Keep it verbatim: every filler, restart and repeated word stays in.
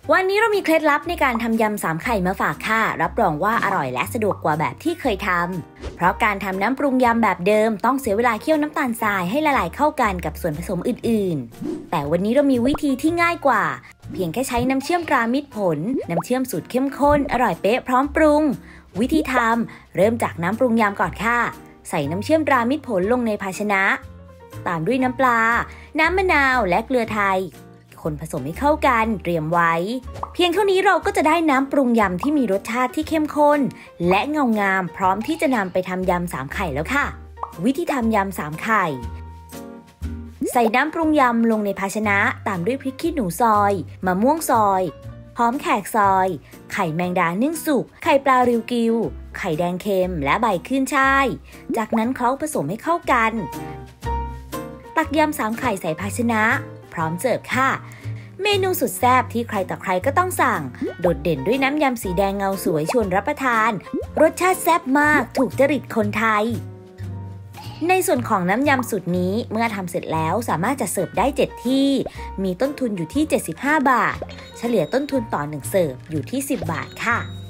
วันนี้เรามีเคล็ดลับในการทำยำสามไข่มาฝากค่ะรับรองว่าอร่อยและสะดวกกว่าแบบที่เคยทำเพราะการทำน้ำปรุงยำแบบเดิมต้องเสียเวลาเคี่ยวน้ำตาลทรายให้ละลายเข้ากันกับส่วนผสมอื่นๆแต่วันนี้เรามีวิธีที่ง่ายกว่าเพียงแค่ใช้น้ำเชื่อมตรามิตรผลน้ำเชื่อมสูตรเข้มข้นอร่อยเป๊ะพร้อมปรุงวิธีทำเริ่มจากน้ำปรุงยำก่อนค่ะใส่น้ำเชื่อมตรามิตรผลลงในภาชนะตามด้วยน้ำปลาน้ำมะนาวและเกลือไทยคนผสมให้เข้ากันเตรียมไว้เพียงเท่านี้เราก็จะได้น้ำปรุงยำที่มีรสชาติที่เข้มข้นและเงางามพร้อมที่จะนำไปทำยำสามไข่แล้วค่ะวิธีทำยำสามไข่ใส่น้ำปรุงยำลงในภาชนะตามด้วยพริกขี้หนูซอยมะม่วงซอยหอมแขกซอยไข่แมงดานึ่งสุกไข่ปลาริวกิวไข่แดงเค็มและใบขึ้นช่ายจากนั้นเคล้าผสมให้เข้ากันตักยำสามไข่ใส่ภาชนะพร้อมเสิร์ฟค่ะเมนูสุดแซ่บที่ใครต่อใครก็ต้องสั่งโดดเด่นด้วยน้ำยำสีแดงเงาสวยชวนรับประทานรสชาติแซ่บมากถูกจริตคนไทยในส่วนของน้ำยำสูตรนี้เมื่อทำเสร็จแล้วสามารถจะเสิร์ฟได้เจ็ดที่มีต้นทุนอยู่ที่เจ็ดสิบห้าบาทเฉลี่ยต้นทุนต่อหนึ่งเสิร์ฟอยู่ที่สิบบาทค่ะ